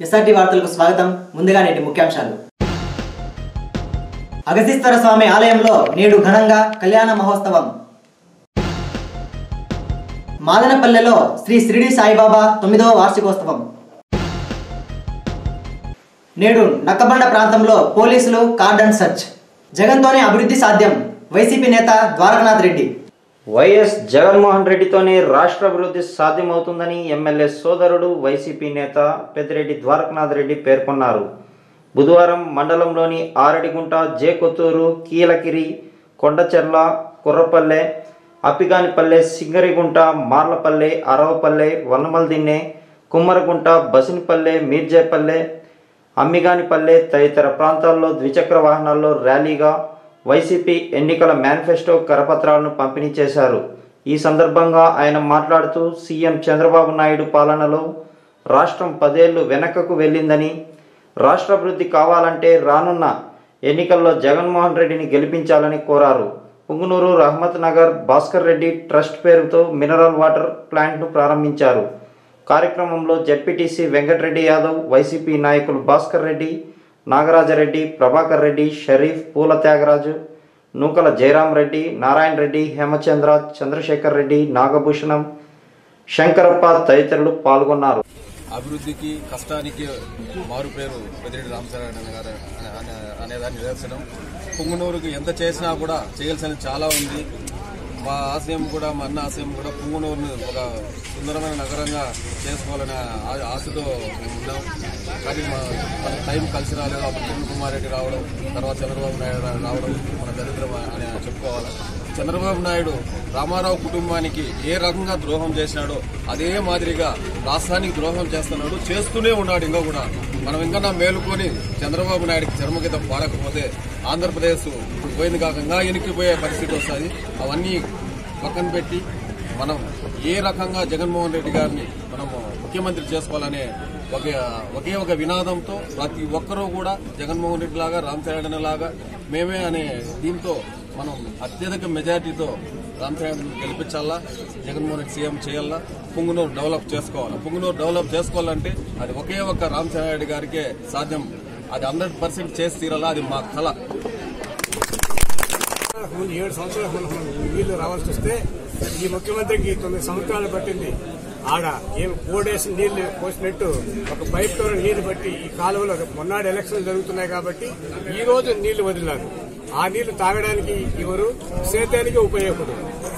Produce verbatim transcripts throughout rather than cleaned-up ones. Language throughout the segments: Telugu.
ఎస్ఆర్టీ వార్తలకు స్వాగతం. ముందుగా నేటి ముఖ్యాంశాలు. అగస్తీశ్వర స్వామి ఆలయంలో నేడు ఘనంగా కళ్యాణ మహోత్సవం. మాదనపల్లెలో శ్రీ షిరిడి సాయిబాబా తొమ్మిదవ వార్షికోత్సవం. నేడు నక్కబండ ప్రాంతంలో పోలీసులు కార్డన్ సర్చ్. జగన్తోనే అభివృద్ధి సాధ్యం. వైసీపీ నేత ద్వారకనాథ్ రెడ్డి. వైఎస్ జగన్మోహన్ రెడ్డితోనే రాష్ట్ర అభివృద్ధి సాధ్యమవుతుందని ఎమ్మెల్యే సోదరుడు వైసీపీ నేత పెద్దిరెడ్డి ద్వారకనాథ్ రెడ్డి పేర్కొన్నారు. బుధవారం మండలంలోని ఆరడిగుంట, జేకొత్తూరు, కీలకిరి, కొండచెర్ల, కుర్రపల్లె, అప్పిగానిపల్లె, సింగరిగుంట, మార్లపల్లె, అరవపల్లె, వనమల్దిన్నె, కుమ్మరగుంట, బసినిపల్లె, మీర్జేపల్లె, అమ్మిగానిపల్లె తదితర ప్రాంతాల్లో ద్విచక్ర వాహనాల్లో ర్యాలీగా వైసీపీ ఎన్నికల మేనిఫెస్టో కరపత్రాలను పంపిణీ చేశారు. ఈ సందర్భంగా ఆయన మాట్లాడుతూ సీఎం చంద్రబాబు నాయుడు పాలనలో రాష్ట్రం పదేళ్లు వెనకకు వెళ్ళిందని, రాష్ట్ర అభివృద్ధి కావాలంటే రానున్న ఎన్నికల్లో జగన్మోహన్ రెడ్డిని గెలిపించాలని కోరారు. పుంగునూరు రహమత్ నగర్ భాస్కర్ రెడ్డి ట్రస్ట్ పేరుతో మినరల్ వాటర్ ప్లాంట్ను ప్రారంభించారు. కార్యక్రమంలో జెడ్పీటీసీ వెంకటరెడ్డి యాదవ్, వైసీపీ నాయకులు భాస్కర్ రెడ్డి, నాగరాజరెడ్డి, ప్రభాకర్ రెడ్డి, షరీఫ్, పూల త్యాగరాజు, నూకల జయరాం రెడ్డి, నారాయణ రెడ్డి, హేమచంద్ర, చంద్రశేఖర్ రెడ్డి, నాగభూషణం, శంకరప్ప తదితరులు పాల్గొన్నారు. అభివృద్ధికి కష్టానికి మారు పేరు పెద్దిరెడ్డి రామచంద్రరావు గారు అనేదాన్ని నిదర్శనం. పుంగునూరుకు ఎంత చేసినా కూడా చేయాల్సినది చాలా ఉంది. మా ఆశయం కూడా మా అన్న ఆశయం కూడా పుంగునూరును ఒక సుందరమైన నగరంగా చేసుకోవాలనే ఆశతో మేము ఉన్నాం. కానీ మా మన టైం కలిసి రాలేదు. అప్పుడు కిరణ్ కుమార్ రెడ్డి రావడం, తర్వాత చంద్రబాబు నాయుడు రావడం మన దరిద్రం అని చెప్పుకోవాలి. చంద్రబాబు నాయుడు రామారావు కుటుంబానికి ఏ రకంగా ద్రోహం చేసినాడో అదే మాదిరిగా రాష్ట్రానికి ద్రోహం చేస్తున్నాడు, చేస్తూనే ఉన్నాడు. ఇంకా కూడా మనం ఇంకా మేలుకొని చంద్రబాబు నాయుడికి చర్మగీతం పాడకపోతే ఆంధ్రప్రదేశ్ ఇప్పుడు పోయింది కాక ఇంకా ఎనికిపోయే పరిస్థితి వస్తుంది. అవన్నీ పక్కన పెట్టి మనం ఏ రకంగా జగన్మోహన్ రెడ్డి గారిని మనము ముఖ్యమంత్రి చేసుకోవాలనే ఒకే ఒకే ఒక వినాదంతో ప్రతి ఒక్కరూ కూడా జగన్మోహన్ రెడ్డి లాగా, రామచంద్రరావు లాగా మేమే అనే దీంతో మనం అత్యధిక మెజార్టీతో రామచంద్రరావు గెలిపించాలా, జగన్మోహన్ రెడ్డి సీఎం చేయాలా, పుంగునూరు డెవలప్ చేసుకోవాలా. పుంగునూరు డెవలప్ చేసుకోవాలంటే అది ఒకే ఒక్క రామచంద్రరావు గారికే సాధ్యం. అది హండ్రెడ్ పర్సెంట్ చేసి తీరాలా, అది మా కళ. ఏడు సంవత్సరాలు మనం నీళ్లు రావాల్సి వస్తే ఈ ముఖ్యమంత్రికి తొమ్మిది సంవత్సరాలు పట్టింది. ఆడ ఏం కోడేసి నీళ్లు పోసినట్టు ఒక పైప్ తో నీళ్లు బట్టి ఈ కాలువలో మొన్నటి ఎలక్షన్లు జరుగుతున్నాయి కాబట్టి ఈ రోజు నీళ్లు వదిలారు. ఆ నీళ్లు తాగడానికి ఇవ్వరు, సేద్యానికి ఉపయోగపడదు.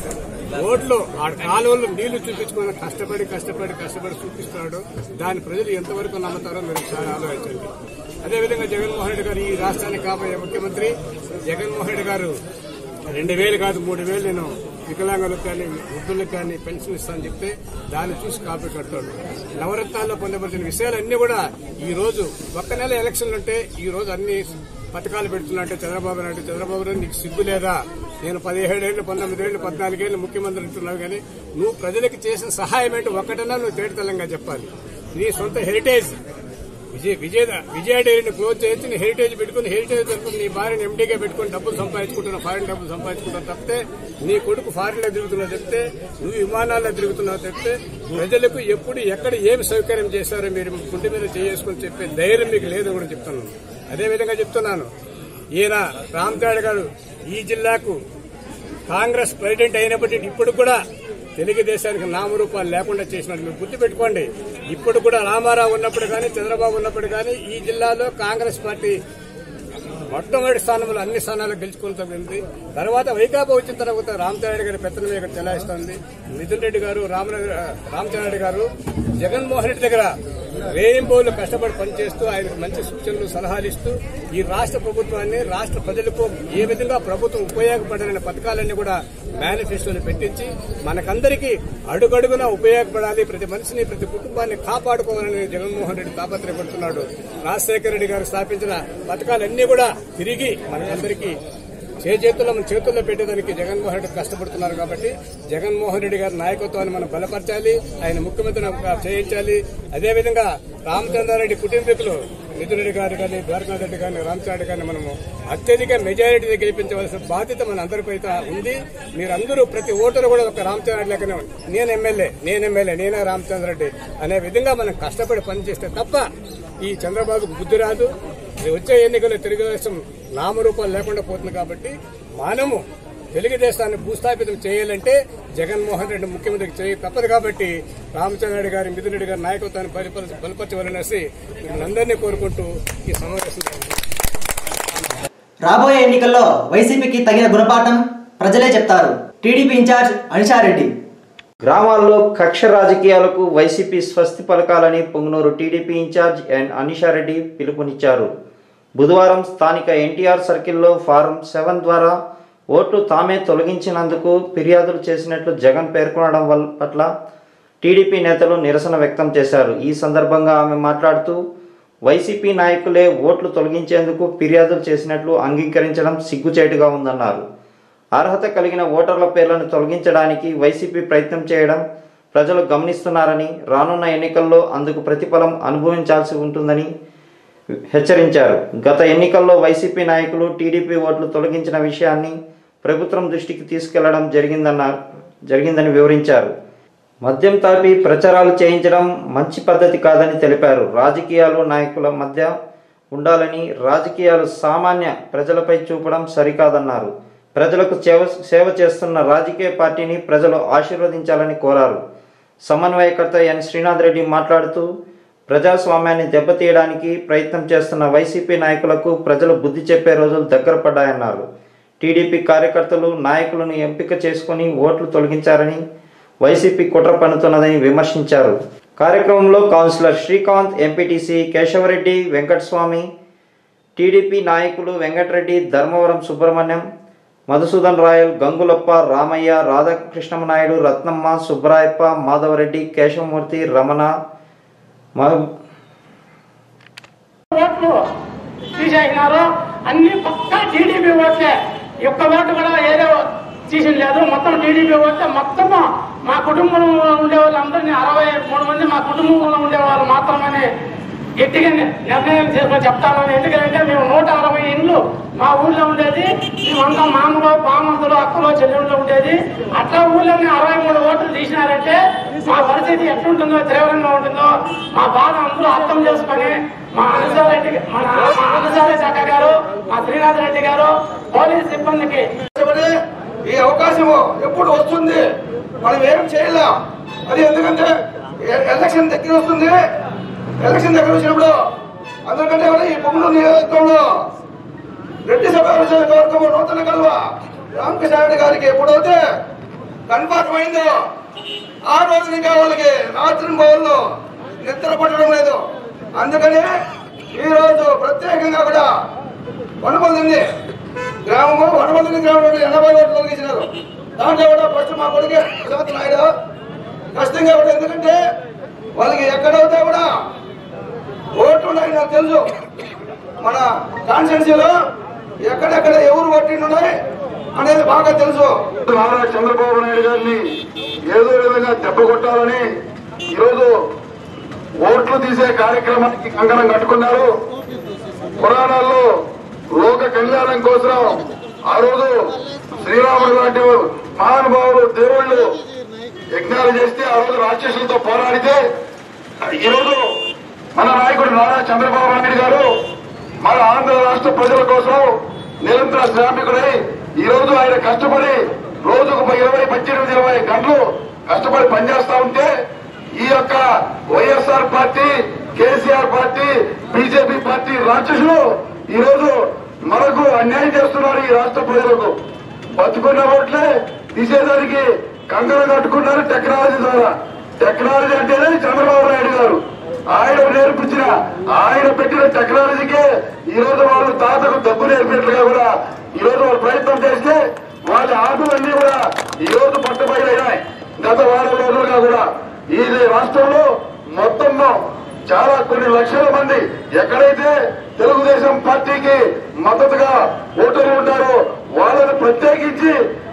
రోడ్లో ఆ కాలువలో నీళ్లు చూపించుకుని కష్టపడి కష్టపడి కష్టపడి చూపిస్తున్నాడు. దాని ప్రజలు ఎంతవరకు నమ్ముతారో మీరు చాలా ఆలోచించండి. అదేవిధంగా జగన్మోహన్ రెడ్డి గారు ఈ రాష్ట్రానికి కాబోయే ముఖ్యమంత్రి. జగన్మోహన్ రెడ్డి గారు రెండు వేలు కాదు మూడు వేలు నేను వికలాంగులకు కానీ వృద్ధులకు కానీ పెన్షన్ ఇస్తానని చెప్తే దాన్ని చూసి కాపీ కడతాడు. నవరత్నాల్లో పొందబడిన విషయాలన్నీ కూడా ఈ రోజు ఒక్క నెల ఎలక్షన్లు ఉంటే ఈ రోజు అన్ని పథకాలు పెడుతున్నట్టే చంద్రబాబు నాయుడు. చంద్రబాబు నాయుడు నీకు సిగ్గు లేదా? నేను పదిహేడేళ్లు పంతొమ్మిదేళ్లు పద్నాలుగేళ్లు ముఖ్యమంత్రి అంటున్నావు కానీ నువ్వు ప్రజలకు చేసిన సహాయం ఏంటో ఒక్కటన్నా నువ్వు తేటతెల్లంగా చెప్పాలి. నీ సొంత హెరిటేజ్ విజయ విజయ విజయ డైరీని క్లోజ్ చేసి నీ హెరిటేజ్ పెట్టుకుని హెరిటేజ్ పెట్టుకుని నీ భార్యను ఎండీగా పెట్టుకుని డబ్బులు సంపాదించుకుంటున్నా, ఫారిన్ డబ్బులు సంపాదించుకుంటున్నా తప్పితే నీ కొడుకు ఫారిన్ లో తిరుగుతున్నావు చెప్తే, నువ్వు విమానాల్లో తిరుగుతున్నావు చెప్తే ప్రజలకు ఎప్పుడు ఎక్కడ ఏమి సౌకర్యం చేశారో మీరు గుండె మీద చేసుకుని చెప్పే ధైర్యం మీకు లేదని కూడా చెప్తున్నాను. అదేవిధంగా చెప్తున్నాను, ఈయన రామచంద్ర గారు ఈ జిల్లాకు కాంగ్రెస్ ప్రెసిడెంట్ అయినప్పటికీ ఇప్పుడు కూడా తెలుగుదేశానికి నామరూపాలు లేకుండా చేసినట్టు మీరు గుర్తుపెట్టుకోండి. ఇప్పుడు కూడా రామారావు ఉన్నప్పుడు కానీ చంద్రబాబు ఉన్నప్పుడు కానీ ఈ జిల్లాలో కాంగ్రెస్ పార్టీ మొట్టమొదటి స్థానంలో అన్ని స్థానాలు గెలుచుకుంటుంది. తర్వాత వైకాపా వచ్చిన తర్వాత రామచంద్ర గారి పెత్తనమే ఇక్కడ చెలాయిస్తోంది. మిథున్ రెడ్డి గారు, రామచంద్ర గారు జగన్మోహన్ రెడ్డి దగ్గర రెయిన్బోలు కష్టపడి పనిచేస్తూ ఆయనకు మంచి సూచనలు సలహాలు ఇస్తూ ఈ రాష్ట్ర ప్రభుత్వాన్ని, రాష్ట్ర ప్రజలకు ఏ విధంగా ప్రభుత్వం ఉపయోగపడాలనే పథకాలన్నీ కూడా మేనిఫెస్టోని పెట్టించి మనకందరికీ అడుగడుగునా ఉపయోగపడాలి, ప్రతి మనిషిని ప్రతి కుటుంబాన్ని కాపాడుకోవాలని జగన్మోహన్ రెడ్డి తాపత్రయపడుతున్నాడు. రాజశేఖర రెడ్డి గారు స్థాపించిన పథకాలన్నీ కూడా తిరిగి మనకందరికీ చేతుల్లో మన చేతుల్లో పెట్టేదానికి జగన్మోహన్ రెడ్డి కష్టపడుతున్నారు. కాబట్టి జగన్మోహన్ రెడ్డి గారి నాయకత్వాన్ని మనం బలపరచాలి, ఆయన ముఖ్యమంత్రి చేయించాలి. అదేవిధంగా రామచంద్రారెడ్డి కుటుంబీకులు మిథున్ రెడ్డి గారు కానీ ద్వారకానాథ్ రెడ్డి గారిని రామచంద్ర గారిని మనము అత్యధిక మెజారిటీని గెలిపించవలసిన బాధ్యత మన అందరిపై ఉంది. మీరందరూ ప్రతి ఓటరు కూడా ఒక రామచంద్ర రెడ్డి లెక్కనే నేను ఎమ్మెల్యే నేను ఎమ్మెల్యే నేనే రామచంద్ర రెడ్డి అనే విధంగా మనం కష్టపడి పనిచేస్తే తప్ప ఈ చంద్రబాబుకు బుద్ధి రాదు. వచ్చే ఎన్నికల్లో తెలుగుదేశం నామరూపాలు లేకుండా పోతుంది. కాబట్టి మనము తెలుగుదేశాన్ని భూస్థాపితం చేయాలంటే జగన్మోహన్ రెడ్డి ముఖ్యమంత్రికి చేయ తప్పదు. కాబట్టి రామచంద్ర రెడ్డి గారి మిథున్ రెడ్డి గారి నాయకత్వాన్ని బలపరచవలనేసి మిమ్మల్ని కోరుకుంటూ ఈ సమావేశం. రాబోయే ఎన్నికల్లో వైసీపీకి తగిన గుణపాఠం ప్రజలే చెప్తారు. TDP in charge Anishareddy. గ్రామాల్లో కక్ష రాజకీయాలకు వైసీపీ స్వస్తి పలకాలని Ponganuru TDP in charge N Anishareddy పిలుపునిచ్చారు. బుధవారం స్థానిక ఎన్టీఆర్ సర్కిల్లో ఫారం సెవెన్ ద్వారా ఓట్లు తామే తొలగించినందుకు ఫిర్యాదులు చేసినట్లు జగన్ పేర్కొనడం వల్ల పట్ల టీడీపీ నేతలు నిరసన వ్యక్తం చేశారు. ఈ సందర్భంగా ఆమె మాట్లాడుతూ వైసీపీ నాయకులే ఓట్లు తొలగించేందుకు ఫిర్యాదులు చేసినట్లు అంగీకరించడం సిగ్గుచేటుగా ఉందన్నారు. అర్హత కలిగిన ఓటర్ల పేర్లను తొలగించడానికి వైసీపీ ప్రయత్నం చేయడం ప్రజలు గమనిస్తున్నారని, రానున్న ఎన్నికల్లో అందుకు ప్రతిఫలం అనుభవించాల్సి ఉంటుందని హెచ్చరించారు. గత ఎన్నికల్లో వైసీపీ నాయకులు టీడీపీ ఓట్లు తొలగించిన విషయాన్ని ప్రభుత్వం దృష్టికి తీసుకెళ్లడం జరిగిందన్నారు జరిగిందని వివరించారు. మద్యం తాపి ప్రచారాలు చేయించడం మంచి పద్ధతి కాదని తెలిపారు. రాజకీయాలు నాయకుల మధ్య ఉండాలని, రాజకీయాలు సామాన్య ప్రజలపై చూపడం సరికాదన్నారు. ప్రజలకు సేవ చేస్తున్న రాజకీయ పార్టీని ప్రజలు ఆశీర్వదించాలని కోరారు. సమన్వయకర్త ఎన్ శ్రీనాథ్ రెడ్డి మాట్లాడుతూ ప్రజాస్వామ్యాన్ని దెబ్బతీయడానికి ప్రయత్నం చేస్తున్న వైసీపీ నాయకులకు ప్రజలు బుద్ధి చెప్పే రోజులు దగ్గర పడ్డాయన్నారు. టీడీపీ కార్యకర్తలు నాయకులను ఎంపిక చేసుకుని ఓట్లు తొలగించారని, వైసీపీ కుట్ర పన్నుతున్నదని విమర్శించారు. కార్యక్రమంలో councillor Srikanth, MPTC Kesavareddy, Venkataswamy, TDP నాయకులు వెంకటరెడ్డి, ధర్మవరం సుబ్రహ్మణ్యం, మధుసూదన్ రాయల్, గంగులప్ప, రామయ్య, రాధాకృష్ణమనాయుడు, రత్నమ్మ, సుబ్బరాయప్ప, మాధవరెడ్డి, కేశవమూర్తి, రమణ ఓట్లు తీసేసినారు. అన్ని పక్కా టీడీపీ ఓట్లే. ఒక్క ఓటు కూడా ఏదో తీసిన లేదు. మొత్తం టీడీపీ ఓట్లే. మొత్తం మా కుటుంబంలో ఉండే వాళ్ళందరినీ అరవై మూడు మంది మా కుటుంబంలో ఉండేవాళ్ళు మాత్రమే గట్టిగా నిర్ణయం చేసుకొని చెప్తామని. ఎందుకంటే మేము నూట అరవై ఇండ్లు మా ఊళ్ళో ఉండేది. మేమంతా మామూలు పామంతులు అక్కలో చెల్లెళ్ళు ఉండేది. అట్లా ఊళ్ళోనే అరవై మూడు ఓట్లు తీసినారంటే మా పరిస్థితి ఎట్లుంటుందో, తీవ్రంగా ఉంటుందో మా బాధ అందరూ అర్థం చేసుకొని మా అనసారెడ్డి మన మా అనసారి శాఖ గారు, మా శ్రీనాథ్ రెడ్డి గారు, పోలీస్ సిబ్బందికి ఈ అవకాశం ఎప్పుడు వస్తుంది మనం ఏం చేయలేం. అది ఎందుకంటే ఎలక్షన్ దగ్గర వస్తుంది. ఎలక్షన్ దగ్గర వచ్చినప్పుడు అందరికంటే ఈ పొంగనూరు నియోజకవర్గంలో రెడ్డి సభ నియోజకవర్గం నూతన కల్వ రామకృష్ణారెడ్డి గారికి ఎప్పుడైతే కన్ఫర్మ్ అయిందో ఆ రోజు ఇంకా వాళ్ళకి రాత్రి బౌల్లో నిద్ర పట్టడం లేదు. అందుకని ఈ రోజు ప్రత్యేకంగా కూడా వనపల్లి గ్రామము వనపల్లి గ్రామంలో ఎనభై ఓట్లు తొలగించినారు. దాంట్లో కూడా ఫస్ట్ మా కొడుకే ప్రశాంత్ నాయుడు కష్టంగా కూడా. ఎందుకంటే వాళ్ళకి ఎక్కడైతే కూడా ఓట్లు ఉన్నాయి నాకు తెలుసు. మన కాన్స్టిట్యున్సీలో ఎక్కడెక్కడ ఎవరు పట్టిండున్నాయి అనేది బాగా తెలుసు. నారా చంద్రబాబు నాయుడు గారిని ఏదో విధంగా దెబ్బ కొట్టాలని ఈరోజు ఓట్లు తీసే కార్యక్రమానికి కంకణం కట్టుకున్నారు. పురాణాల్లో లోక కళ్యాణం కోసం ఆ రోజు శ్రీరాముడు లాంటి మహానుభావులు దేవుళ్ళు యజ్ఞాలు చేస్తే ఆ రోజు రాక్షసులతో పోరాడితే ఈరోజు మన నాయకుడు నారా చంద్రబాబు నాయుడు గారు మన ఆంధ్ర రాష్ట్ర ప్రజల కోసం నిరంతర శ్రామికుడై ఈ రోజు ఆయన కష్టపడి రోజుకు ఇరవై పద్దెనిమిది ఇరవై గంటలు కష్టపడి పనిచేస్తా ఉంటే ఈ యొక్క YSR party, KCR party, BJP party రాక్షసులు ఈ రోజు మనకు అన్యాయం చేస్తున్నారు. ఈ రాష్ట్ర ప్రజలకు బతుకున్న ఓట్లే తీసేదానికి కంకణం కట్టుకున్నారు టెక్నాలజీ ద్వారా. టెక్నాలజీ అంటేనే చంద్రబాబు నాయుడు గారు ఆయన నేర్పించిన ఆయన పెట్టిన టెక్నాలజీకే ఈ రోజు వాళ్ళు తాతకు డబ్బు నేర్పినట్లుగా కూడా ఈ రోజు వాళ్ళు ప్రయత్నం చేస్తే వాళ్ళ ఆటలన్నీ కూడా ఈ రోజు పట్టుబయలైనాయి. గత వారం రోజులుగా కూడా ఈ రాష్ట్రంలో మొత్తం చాలా కొన్ని లక్షల మంది ఎక్కడైతే తెలుగుదేశం పార్టీకి మద్దతుగా ఓటర్లు ఉంటారో వాళ్ళని ప్రత్యేకించి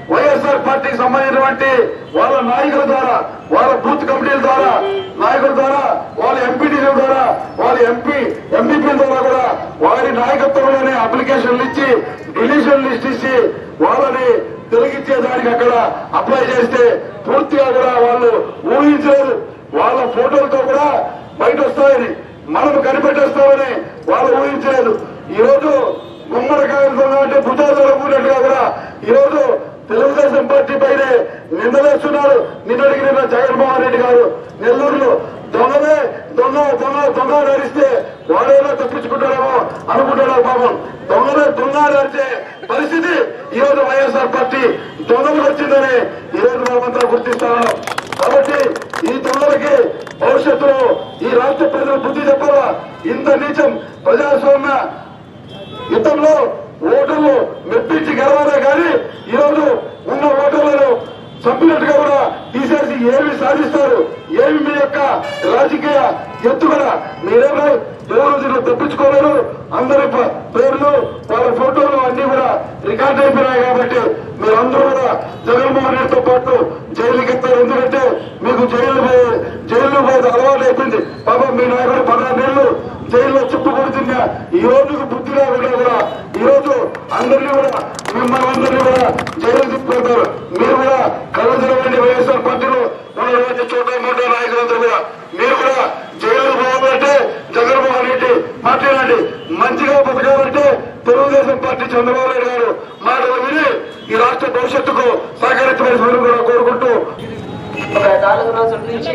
వైఎస్ఆర్ పార్టీకి సంబంధించినటువంటి వాళ్ళ నాయకుల ద్వారా, వాళ్ళ బూత్ కమిటీల ద్వారా, నాయకుల ద్వారా, వాళ్ళ ఎంపీటీల ద్వారా, వాళ్ళ ఎంపీ ఎంపీపీల ద్వారా కూడా వారి నాయకత్వంలోనే అప్లికేషన్లు ఇచ్చి డిలీషన్ లిస్ట్ ఇచ్చి వాళ్ళని తొలగించేదానికి అక్కడ అప్లై చేస్తే పూర్తిగా కూడా వాళ్ళు ఊహించలేదు. వాళ్ళ ఫోటోలతో కూడా బయట వస్తాయని, మనం కనిపెట్టేస్తామని వాళ్ళు ఊహించలేదు. ఈ రోజు గుమ్మడికాయలతో అంటే భుజాలు అనుకున్నట్టుగా కూడా ఈ రోజు తెలుగుదేశం పార్టీ పైనే నిందలేస్తున్నారు. నిన్నటికి నిన్న జగన్మోహన్ రెడ్డి గారు నెల్లూరులో దొంగలే దొంగ దొంగ దొంగ నడిస్తే వాడేలా తప్పించుకుంటారేమో అనుకుంటున్నారు. పాపం దొంగలే దొంగ నడిచే పరిస్థితి ఈ రోజు వైఎస్ఆర్ పార్టీ దొంగలు వచ్చిందని ఈ రోజు మనమంతా గుర్తిస్తాము. కాబట్టి ఈ దొంగలకి భవిష్యత్తులో ఈ రాష్ట్ర ప్రజలు బుద్ధి చెప్పాలా. ఇంత నీచం ప్రజాస్వామ్య యుద్ధంలో ఓటర్లు మెప్పించి గెలవాలే కానీ ఈరోజు ఉన్న ఓటర్లను చంపినట్టుగా కూడా తీసేసి ఏమి సాధిస్తారు, ఏమి మీ యొక్క రాజకీయ ఎత్తుగడ, మీరేమో ఎవరు తప్పించుకోలేరు. అందరి పేర్లు వాళ్ళ ఫోటోలు అన్ని కూడా రికార్డ్ అయిపోయినాయి. కాబట్టి మీరందరూ కూడా జగన్మోహన్ రెడ్డితో పాటు జైలుకి ఎత్తారు. ఎందుకంటే మీకు జైలు జైలు పోతే అలవాటు అయిపోయింది. పాపం మీ నాయకుడు పదహారు జైల్లో చుట్టుకొడుతున్న ఈ రోజుకు బుద్ధి లేకుండా కూడా ఈ రోజు అందరినీ కూడా మిమ్మల్ని అందరినీ కూడా జైలు తీసుకుపోతారు. మీరు కూడా కళ్ళు తెరవండి. వైఎస్ఆర్ పార్టీలో ఉన్న చోట మూట నాయకులందరూ కూడా మీరు కూడా జైలు పోవాలంటే జగన్మోహన్ రెడ్డి పార్టీ లాంటి మంచిగా బతకాలంటే తెలుగుదేశం పార్టీ చంద్రబాబు నాయుడు గారు మాటలు విని ఈ రాష్ట్ర భవిష్యత్తుకు సహకరించవలసిందని కూడా కోరుకుంటూ ఒక నాలుగు రోజుల నుంచి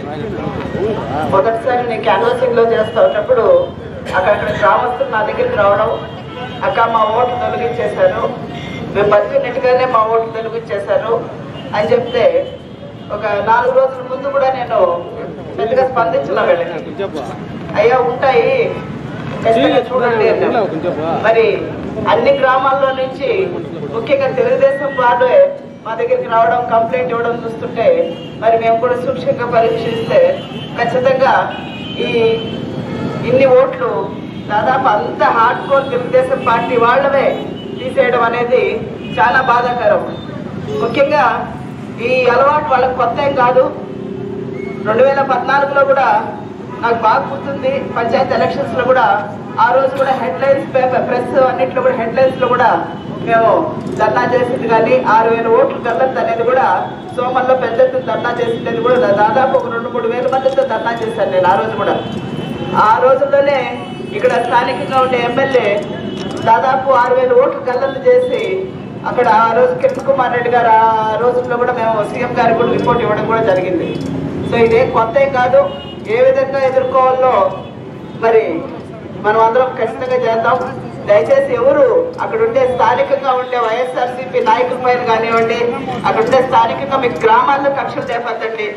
మొదటిసారి నేను క్యాన్వాసింగ్ లో చేస్తా ఉన్నప్పుడు అక్కడక్కడ గ్రామస్తులు నా దగ్గరికి రావడం, అక్క మా ఓట్లు తొలగించేశారు, మేము బతికినట్టుగానే మా ఓట్లు తొలగించేశారు అని చెప్తే ఒక నాలుగు రోజుల ముందు కూడా నేను పెద్దగా స్పందించిన వెళ్ళి అయ్యా ఉంటాయి చూడండి. మరి అన్ని గ్రామాల్లో నుంచి ముఖ్యంగా తెలుగుదేశం పార్టీ మా దగ్గరికి రావడం, కంప్లైంట్ ఇవ్వడం చూస్తుంటే మరి మేము కూడా సూక్ష్మంగా పరీక్షిస్తే ఖచ్చితంగా ఈ ఇన్ని ఓట్లు దాదాపు అంత హార్డ్ కోర్ తెలుగుదేశం పార్టీ వాళ్ళవే తీసేయడం అనేది చాలా బాధాకరం. ముఖ్యంగా ఈ అలవాటు వాళ్ళకి కొత్త ఏం కాదు. రెండు వేల పద్నాలుగులో కూడా నాకు బాగా గుర్తుంది, పంచాయతీ ఎలక్షన్స్ లో కూడా ఆ రోజు కూడా హెడ్ లైన్స్ పేపర్ ప్రెస్ అన్నింటిలో కూడా హెడ్ లైన్స్ లో కూడా మేము ధర్నా చేసింది కానీ ఆరు వేల ఓట్లు గల్లంత అనేది కూడా సోమల్లో పెద్ద ఎత్తున ధర్నా చేసింది కూడా దాదాపు ఒక రెండు మూడు వేల మందితో ధర్నా చేశాను నేను ఆ రోజు కూడా. ఆ రోజుల్లోనే ఇక్కడ స్థానికంగా ఉండే ఎమ్మెల్యే దాదాపు ఆరు వేల ఓట్లు గల్లంత చేసి అక్కడ ఆ రోజు కిరణ్ కుమార్ రెడ్డి గారు ఆ రోజుల్లో కూడా మేము సీఎం గారికి కూడా రిపోర్ట్ ఇవ్వడం కూడా జరిగింది. సో ఇదేం కొత్త ఏం కాదు. ఏ విధంగా ఎదుర్కోవాలో మరి మనం అందరం ఖచ్చితంగా చేద్దాం. దయచేసి ఎవరు అక్కడ ఉండే స్థానికంగా ఉండే వైఎస్ఆర్సీపీ నాయకుల పైన కానివ్వండి, అక్కడ ఉండే స్థానికంగా మీకు గ్రామాల్లో కక్షలు చేపట్టండి.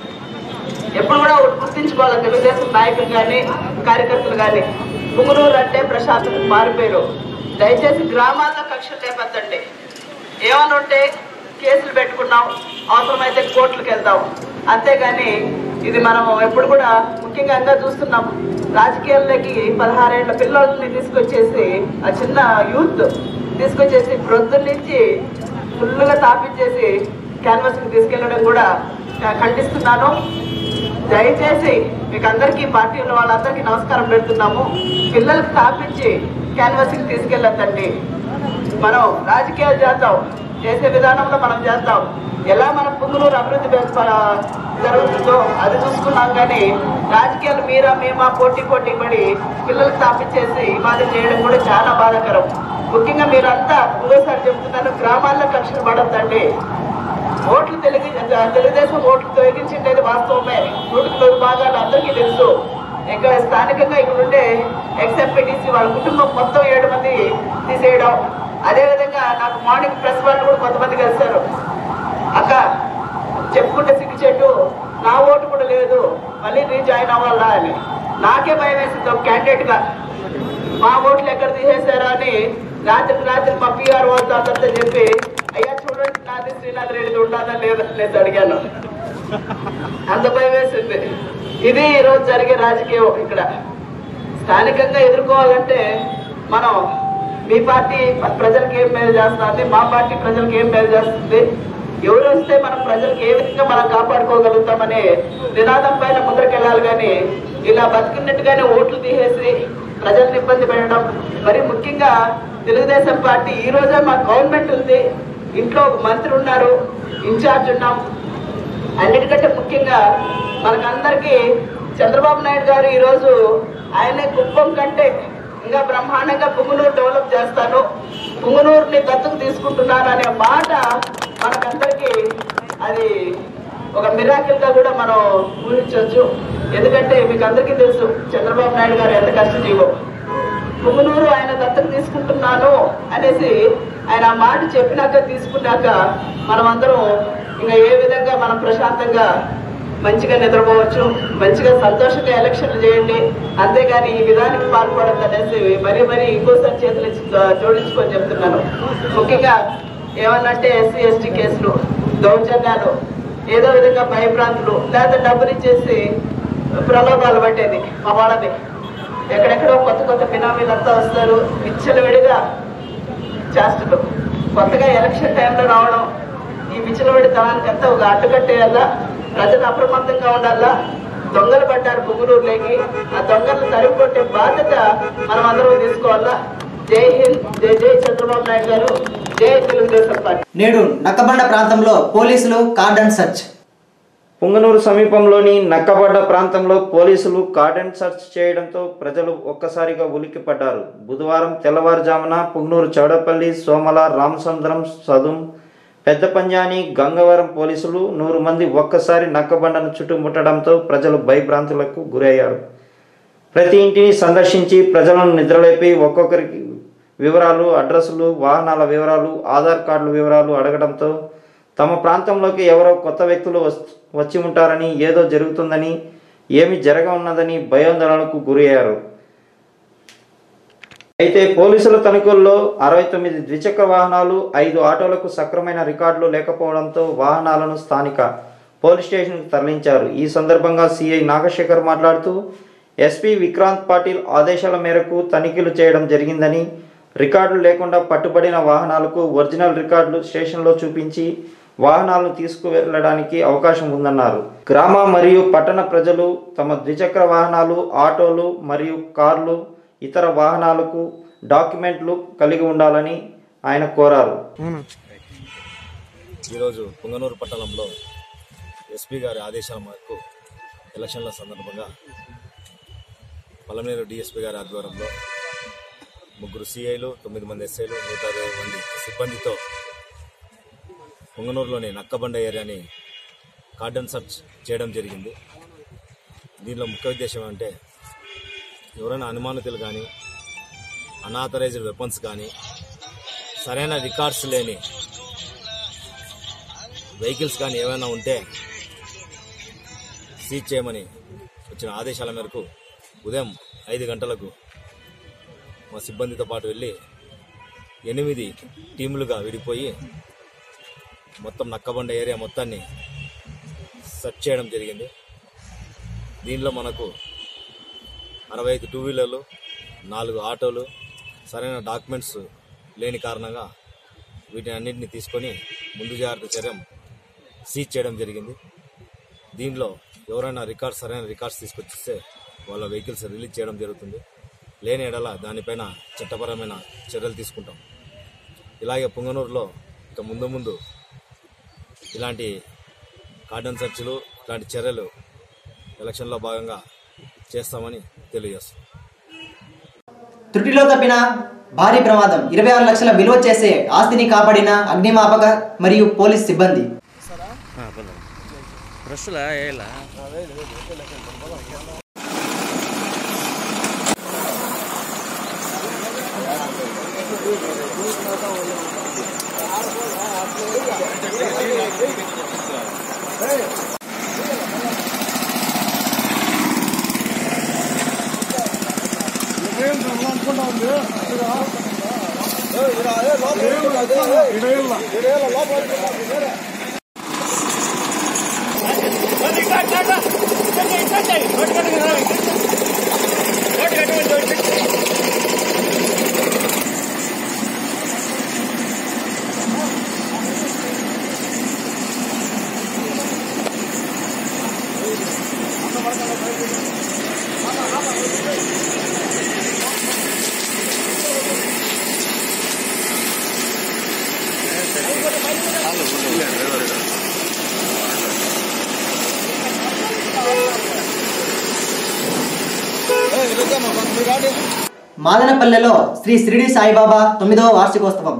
ఎప్పుడు కూడా గుర్తించుకోవాలి తెలుగుదేశం నాయకులు కానీ కార్యకర్తలు కానీ, పుంగనూరు అంటే ప్రశాంతకు మారిపోయారు. దయచేసి గ్రామాల్లో కక్షలు చేపట్టండి. ఏమని ఉంటే కేసులు పెట్టుకున్నాం, అవసరమైతే కోర్టులకు వెళ్దాం. అంతేగాని ఇది మనం ఎప్పుడు కూడా ముఖ్యంగా అంతా చూస్తున్నాం. రాజకీయాల్లోకి పదహారేళ్ల పిల్లల్ని తీసుకొచ్చేసి ఆ చిన్న యూత్ తీసుకొచ్చేసి ప్రొద్దున్న నుంచి ఫుల్గా తాపించేసి క్యాన్వాస్కి తీసుకెళ్లడం కూడా ఖండిస్తున్నాను. దయచేసి మీకు అందరికీ పార్టీ ఉన్న వాళ్ళందరికీ నమస్కారం పెడుతున్నాము. పిల్లలకు తాపించి క్యాన్వాస్కి తీసుకెళ్ళొద్దండి. మనం రాజకీయాలు చేద్దాం, చేసే విధానంలో మనం చేద్దాం. ఎలా మనం పుంగనూరు అభివృద్ధి జరుగుతుందో అది చూసుకున్నాం కానీ రాజకీయాలు మీరా మేమా పోటీ పోటీ పడి పిల్లలకు తాపించేసి ఈ మాదిరి చేయడం కూడా చాలా బాధాకరం. ముఖ్యంగా మీరంతా ఇంకోసారి చెప్తున్నాను, గ్రామాల్లో కక్షలు పడొద్దండి. ఓట్లు తెలుగు తెలుగుదేశం ఓట్లు తొలగించిండేది వాస్తవమే, నూటికి నూరు భాగాలు అందరికీ తెలుసు. ఇంకా స్థానికంగా ఇక్కడ ఉండే ఎక్స్ఎంపీటీసీ వాళ్ళ కుటుంబం మొత్తం ఏడు మంది తీసేయడం. అదేవిధంగా నాకు మార్నింగ్ ప్రెస్ వాళ్ళు కూడా కొంతమంది కలిశారు, అక్క చెప్పుకుంటే సిగ్గు చెట్టు నా ఓటు కూడా లేదు, మళ్ళీ రీజాయిన్ అవ్వాలా అని. నాకే భయం వేసింది ఒక క్యాండిడేట్ గా, మా ఓట్లు ఎక్కడ తీసేశారా అని రాత్రికి రాత్రి మా పీఆర్ వాళ్ళతో అందరితో చెప్పి అయ్యా చూడండి నాది శ్రీనాథ్ రెడ్డి ఉండాలా లేదా లేదు అడిగాను. అంత భయం వేసింది. ఇది ఈరోజు జరిగే రాజకీయం. ఇక్కడ స్థానికంగా ఎదుర్కోవాలంటే మనం మీ పార్టీ ప్రజలకు ఏం మేలు చేస్తుంది, మా పార్టీ ప్రజలకు ఏం మేలు చేస్తుంది, ఎవరు వస్తే మనం ప్రజలకు ఏ విధంగా మనం కాపాడుకోగలుగుతామనే నినాదం పైన ముందరికెళ్ళాలి. కానీ ఇలా బతికినట్టుగానే ఓట్లు తీసేసి ప్రజల్ని ఇబ్బంది పెట్టడం, మరి ముఖ్యంగా తెలుగుదేశం పార్టీ ఈ రోజే మా గవర్నమెంట్ ఉంది, ఇంట్లో ఒక మంత్రి ఉన్నారు, ఇన్ఛార్జ్ ఉన్నాం. అన్నిటికంటే ముఖ్యంగా మనకందరికీ చంద్రబాబు నాయుడు గారు ఈరోజు ఆయనే కుప్పం కంటే ఇంకా బ్రహ్మాండంగా పుంగనూరు డెవలప్ చేస్తాను, పుంగనూరుని దత్తు తీసుకుంటున్నాను అనే మాట మనకందరికీ అది ఒక మిరాకిల్ గా కూడా మనం ఊహించవచ్చు. ఎందుకంటే మీకు అందరికీ తెలుసు చంద్రబాబు నాయుడు గారు ఎంత కష్టజీవో. పుంగనూరు ఆయన దత్తు తీసుకుంటున్నాను అనేసి ఆయన ఆ మాట చెప్పినాక తీసుకున్నాక మనం అందరం ఇంకా ఏ విధంగా మనం ప్రశాంతంగా మంచిగా నిద్రపోవచ్చు, మంచిగా సంతోషంగా ఎలక్షన్లు చేయండి, అంతేగాని ఈ విధానికి పాల్పడద్దు అనేసి మరీ మరీ ఇంకోసారి చేతులు జోడించుకొని చెప్తున్నాను. ముఖ్యంగా ఏమన్నంటే ఎస్సీ ఎస్టీ కేసులు, దౌర్జన్యాలు, ఏదో విధంగా భయభ్రాంతులు, లేదా డబ్బులు ఇచ్చేసి ప్రలోభాలు పట్టేది మా వాళ్ళని. ఎక్కడెక్కడో కొత్త కొత్త బినామీలంతా వస్తారు, విచ్చలవిడిగా చేస్తారు. కొత్తగా ఎలక్షన్ టైంలో రావడం, ఈ విచ్చలవిడి తనానికంతా ఒక అడ్డుకట్టేయాలా, ప్రజలు అప్రమత్తంగా ఉండాలా. దొంగలు పడ్డారు పుంగనూరులోకి, ఆ దొంగలను తరిమికొట్టే బాధ్యత మనం అందరం తీసుకోవాలా. జై హింద్, జై జై చంద్రబాబు నాయుడు గారు, జై తెలుగుదేశం పార్టీ. నేడు నక్కబండ ప్రాంతంలో పోలీసులు కార్డన్ సర్చ్. పుంగనూరు సమీపంలోని నక్కబడ్డ ప్రాంతంలో పోలీసులు కార్డన్ సెర్చ్ చేయడంతో ప్రజలు ఒక్కసారిగా ఉలిక్కిపడ్డారు. బుధవారం తెల్లవారుజామున పుంగనూరు చౌడపల్లి, సోమల, రామసముద్రం, సదుం, పెద్ద పంజాని, గంగవరం పోలీసులు నూరు మంది ఒక్కసారి నక్కబండను చుట్టుముట్టడంతో ప్రజలు భయభ్రాంతులకు గురయ్యారు. ప్రతి ఇంటిని సందర్శించి ప్రజలను నిద్రలేపి ఒక్కొక్కరికి వివరాలు, అడ్రస్లు, వాహనాల వివరాలు, ఆధార్ కార్డుల వివరాలు అడగడంతో తమ ప్రాంతంలోకి ఎవరో కొత్త వ్యక్తులు వచ్చి ఉంటారని, ఏదో జరుగుతుందని, ఏమి జరగ ఉన్నదని భయాందోళనకు గురయ్యారు. అయితే పోలీసుల తనిఖీల్లో అరవై తొమ్మిది ద్విచక్ర వాహనాలు, ఐదు ఆటోలకు సక్రమైన రికార్డులు లేకపోవడంతో వాహనాలను స్థానిక పోలీస్ స్టేషన్కు తరలించారు. ఈ సందర్భంగా సిఐ నాగశేఖర్ మాట్లాడుతూ ఎస్పీ విక్రాంత్ పాటిల్ ఆదేశాల మేరకు తనిఖీలు చేయడం జరిగిందని, రికార్డులు లేకుండా పట్టుబడిన వాహనాలకు ఒరిజినల్ రికార్డులు స్టేషన్లో చూపించి వాహనాలను తీసుకువెళ్లడానికి అవకాశం ఉందన్నారు. గ్రామ మరియు పట్టణ ప్రజలు తమ ద్విచక్ర వాహనాలు, ఆటోలు మరియు కార్లు, ఇతర వాహనాలకు డాక్యుమెంట్లు కలిగి ఉండాలని ఆయన కోరారు. ఈరోజు పుంగనూరు పట్టణంలో ఎస్పీ గారి ఆదేశాల మేరకు ఎలక్షన్ల సందర్భంగా పలమనేరు డిఎస్పీ గారి ఆధ్వర్యంలో ముగ్గురు సిఐలు, తొమ్మిది మంది ఎస్ఐలు, నూట ఇరవై మంది సిబ్బందితో పుంగనూరులోని నక్కబండ ఏరియాని కార్డన్ సర్చ్ చేయడం జరిగింది. దీనిలో ముఖ్య ఉద్దేశం అంటే ఎవరైనా అనుమానితులు కానీ, అన్ఆథరైజ్డ్ వెపన్స్ కానీ, సరైన రికార్డ్స్ లేని వెహికల్స్ కానీ ఏమైనా ఉంటే సీజ్ చేయమని వచ్చిన ఆదేశాల మేరకు ఉదయం ఐదు గంటలకు మా సిబ్బందితో పాటు వెళ్ళి ఎనిమిది టీములుగా విడిపోయి మొత్తం నక్కబండ ఏరియా మొత్తాన్ని సెర్చ్ చేయడం జరిగింది. దీనిలో మనకు అరవై ఐదు టూ వీలర్లు, నాలుగు ఆటోలు, సరైన డాక్యుమెంట్స్ లేని కారణంగా వీటిని అన్నింటినీ తీసుకొని ముందు జాగ్రత్త చర్యం సీజ్ చేయడం జరిగింది. దీనిలో ఎవరైనా రికార్డ్స్ సరైన రికార్డ్స్ తీసుకొచ్చిస్తే వాళ్ళ వెహికల్స్ రిలీజ్ చేయడం జరుగుతుంది. లేని ఎడల దానిపైన చట్టపరమైన చర్యలు తీసుకుంటాం. ఇలాగే పుంగనూరులో ఇక ముందు ముందు ఇలాంటి కార్డన్ సెర్చ్లు, ఇలాంటి చర్యలు ఎలక్షన్లో భాగంగా చేస్తామని తెలియజేస్తాం. త్రుటిలో తప్పిన భారీ ప్రమాదం, ఇరవై ఆరు లక్షల విలువ చేసే ఆస్తిని కాపాడిన అగ్నిమాపక మరియు పోలీస్ సిబ్బంది. మాదనపల్లెలో శ్రీ షిరిడి సాయిబాబా తొమ్మిదవ వార్షికోత్సవం.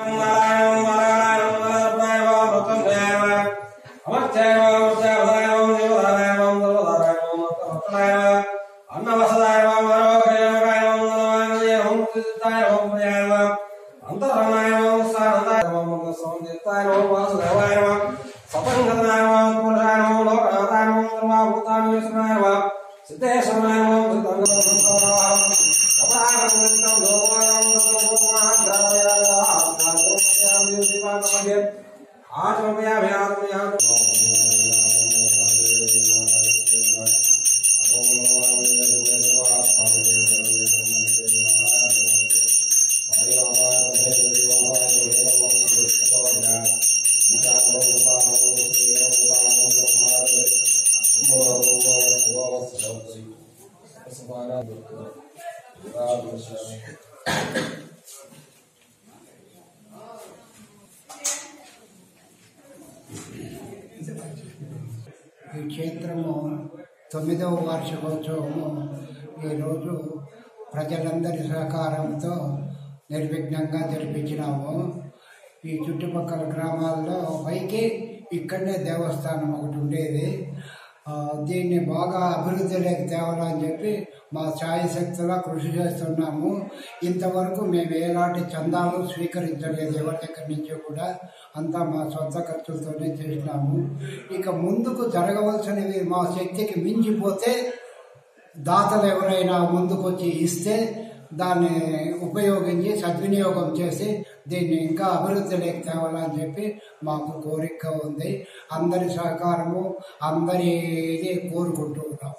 ఈ క్షేత్రము తొమ్మిదవ వార్షికోత్సవము ఈరోజు ప్రజలందరి సహకారంతో నిర్విఘ్నంగా జరిపించినాము. ఈ చుట్టుపక్కల గ్రామాల్లో పైకి ఇక్కడనే దేవస్థానం ఒకటి ఉండేది. దీన్ని బాగా అభివృద్ధిలోకి తేవాలని చెప్పి మా ఛాయశక్తిలా కృషి చేస్తున్నాము. ఇంతవరకు మేము ఎలాంటి చందాలు స్వీకరించలేదు ఎవరి దగ్గర నుంచి కూడా, అంతా మా సొంత ఖర్చులతోనే చేసినాము. ఇక ముందుకు జరగవలసినవి మా శక్తికి మించిపోతే దాతలు ఎవరైనా ముందుకొచ్చి ఇస్తే దాన్ని ఉపయోగించి సద్వినియోగం చేసి దీన్ని ఇంకా అభివృద్ధిలోకి తేవాలని చెప్పి మాకు కోరిక ఉంది. అందరి సహకారము అందరిది కోరుకుంటూ ఉన్నాము.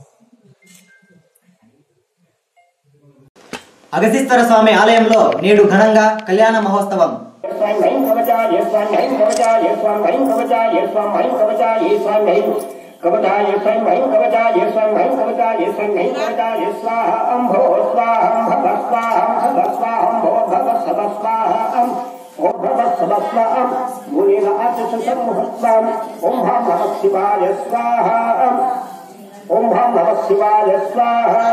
అగస్తీశ్వర స్వామి ఆలయంలో నేడు ఘనంగా కళ్యాణ మహోత్సవం. कवचाय स्वयं वहीं कवचाय स्वयं वहीं कवचाय स्वयं वहीं कवचाय स्वाहा अंभो स्वाहं भव स्वाहं भव स्वाहं भो भव सब स्वाहं ओम भव सब स्वाहं मुनिना आतिशं मुहत्वाम ओम भव नमः शिवाय स्वाहा ओम भव नमः शिवाय स्वाहा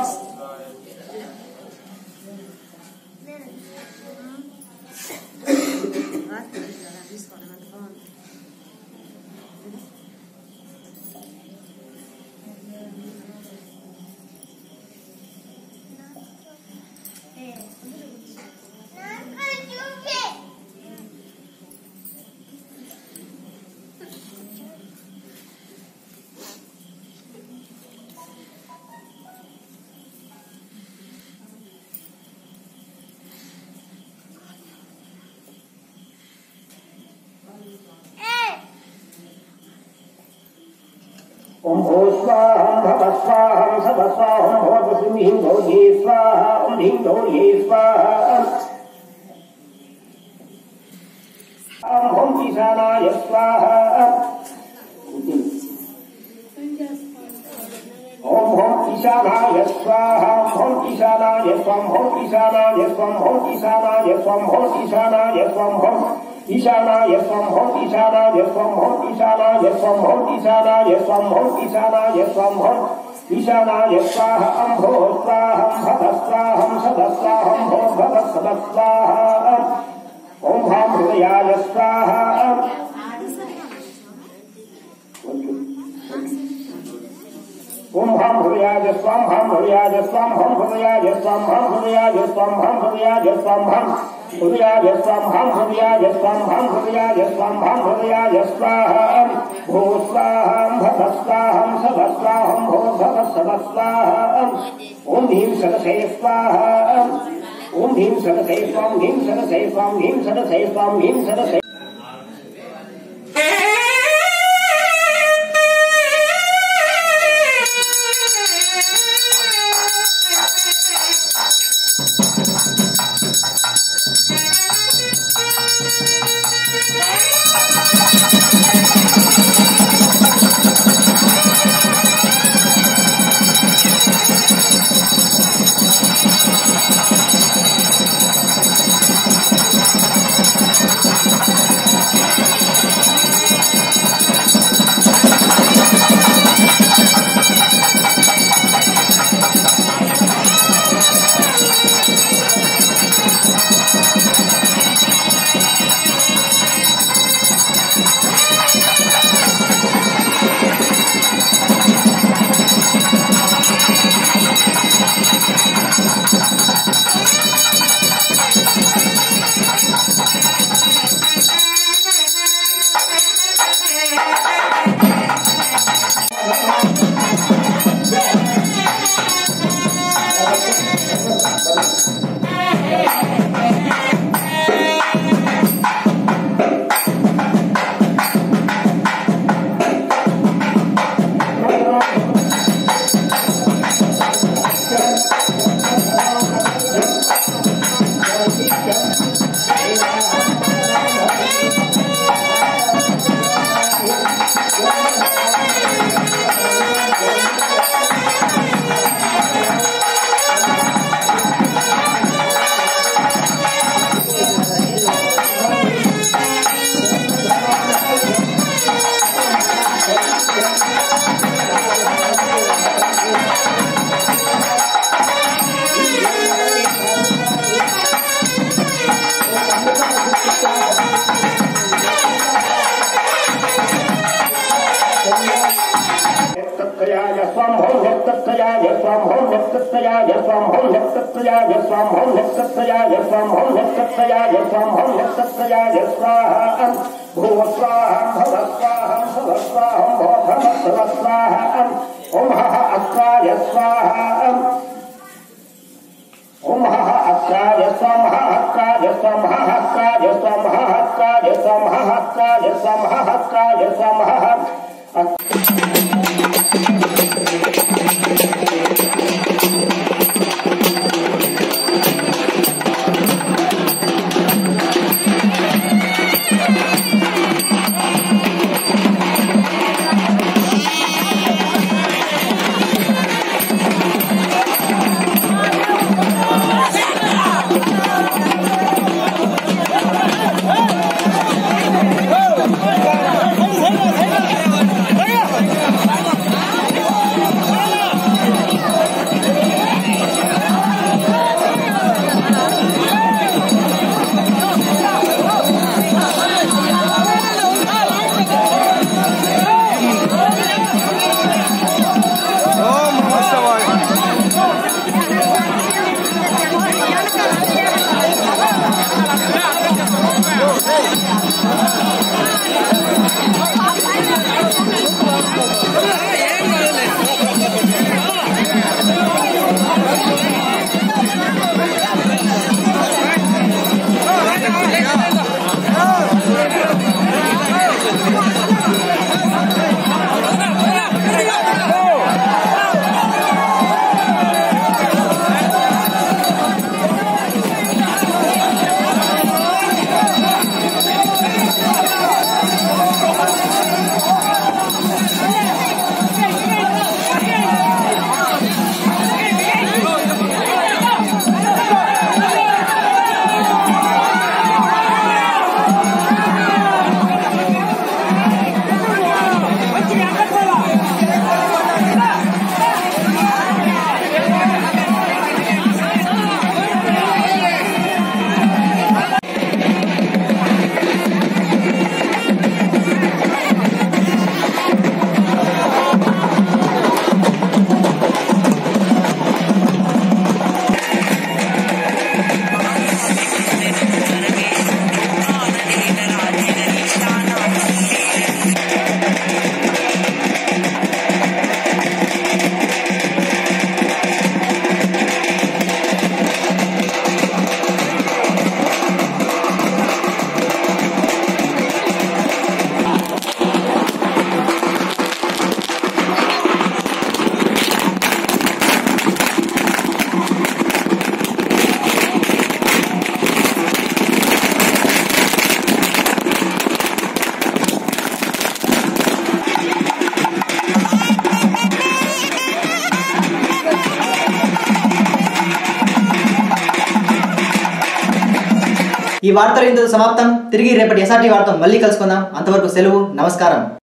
ओम भो स्वाहं भव स्वाहं सब स्वाहं भव सिंहिं भोजे स्वाहा ओम ह्रीं भोजे स्वाहा ओम ईशानाय स्वाहा ओम ओम ईशानाय स्वाहा ओम ईशानाय स्वं ओम ईशानाय स्वं ओम ईशानाय स्वं ओम ईशानाय स्वं ओम ईशानाय स्वं ओम ईशानाय स्वं ओम ईशानाय स्वं ओम ईशानाय स्वं ओम ईशानाय स्वं ओम ईशानाय स्वाहा अंभो स्वाहं भव स्वाहं सद स्वाहं भो भव सद स्वाहा ओम भां हृदयाय स्वाहा ओम भां हृदयाय स्वां भां हृदयाय स्वां भां हृदयाय स्वां भां हृदयाय स्वां भां हृदयाय स्वां भां हृदयाय स्वां भां हृदयाय स्वां भां हृदयाय स्वां भां हृदयाय स्वाहा भो स्वाहं भव स्वाहं सद स्वाहं भो भव सद स्वाहा ओम ह्रीं सदसे स्वाहा ओम ह्रीं सदसे स्वां ह्रीं सदसे स्वां ह्रीं सदसे स्वां ह्रीं सदसे Hektatraya Swam Hom Hektatraya Swam Hom Hektatraya Swam Hom Hektatraya Swam Hom Hektatraya Swaham Bhuvaswaham Bhavaswaham Bhavaswaham Bhavaswaham Om Ha Astraya Swaham Om Ha Astraya Swam Ha Astraya Swam Ha Astraya Swam Ha Astraya Swam Ha Astraya Swam Ha Astraya Swam Ha ఈ వార్తలు ఇంతకు సమాప్తం. తిరిగి రేపటి ఎస్ఆర్టీ వార్త మళ్ళీ కలుసుకుందాం. అంతవరకు సెలవు. నమస్కారం.